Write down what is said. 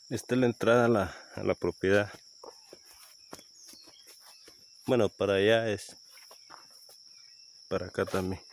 Esta es la entrada a la propiedad. Bueno, para allá es. Para acá también.